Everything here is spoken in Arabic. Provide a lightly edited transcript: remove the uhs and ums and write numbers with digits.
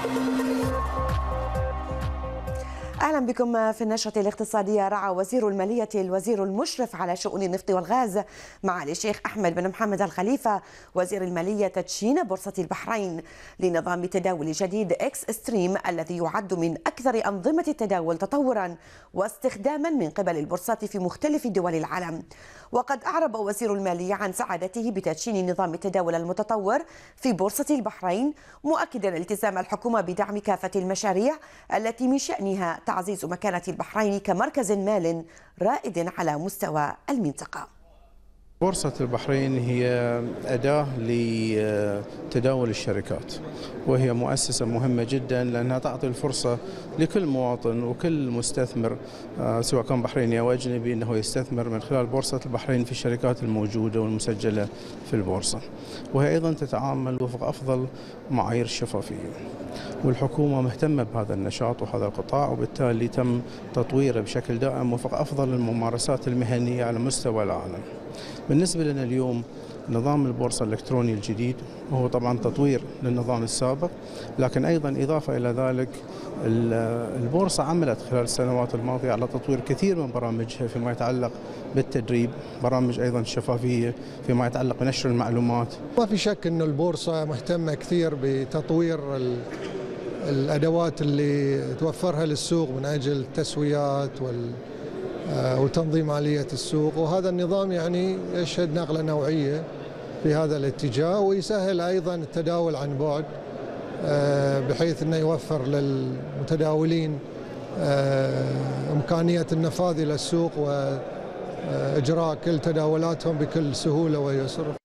أهلا بكم في النشرة الاقتصادية. رعى وزير المالية الوزير المشرف على شؤون النفط والغاز معالي الشيخ أحمد بن محمد الخليفة وزير المالية تدشين بورصة البحرين لنظام تداول جديد إكس ستريم الذي يعد من أكثر أنظمة التداول تطورا واستخداما من قبل البورصات في مختلف دول العالم. وقد أعرب وزير المالية عن سعادته بتدشين نظام التداول المتطور في بورصة البحرين، مؤكدا التزام الحكومة بدعم كافة المشاريع التي من شأنها تعزيز مكانة البحرين كمركز مال رائد على مستوى المنطقة. بورصة البحرين هي أداة لتداول الشركات، وهي مؤسسة مهمة جدا لأنها تعطي الفرصة لكل مواطن وكل مستثمر سواء كان بحريني أو أجنبي أنه يستثمر من خلال بورصة البحرين في الشركات الموجودة والمسجلة في البورصة، وهي أيضا تتعامل وفق أفضل معايير الشفافية. والحكومة مهتمة بهذا النشاط وهذا القطاع، وبالتالي تم تطويره بشكل دائم وفق أفضل الممارسات المهنية على مستوى العالم. بالنسبة لنا اليوم نظام البورصة الإلكتروني الجديد وهو طبعا تطوير للنظام السابق، لكن أيضا إضافة إلى ذلك البورصة عملت خلال السنوات الماضية على تطوير كثير من برامجها فيما يتعلق بالتدريب، برامج أيضا شفافية فيما يتعلق بنشر المعلومات. ما في شك أن البورصة مهتمة كثير بتطوير الأدوات اللي توفرها للسوق من أجل التسويات وتنظيم آلية السوق، وهذا النظام يعني يشهد نقلة نوعية في هذا الاتجاه، ويسهل أيضا التداول عن بعد بحيث أنه يوفر للمتداولين إمكانية النفاذ إلى السوق وإجراء كل تداولاتهم بكل سهولة ويسر.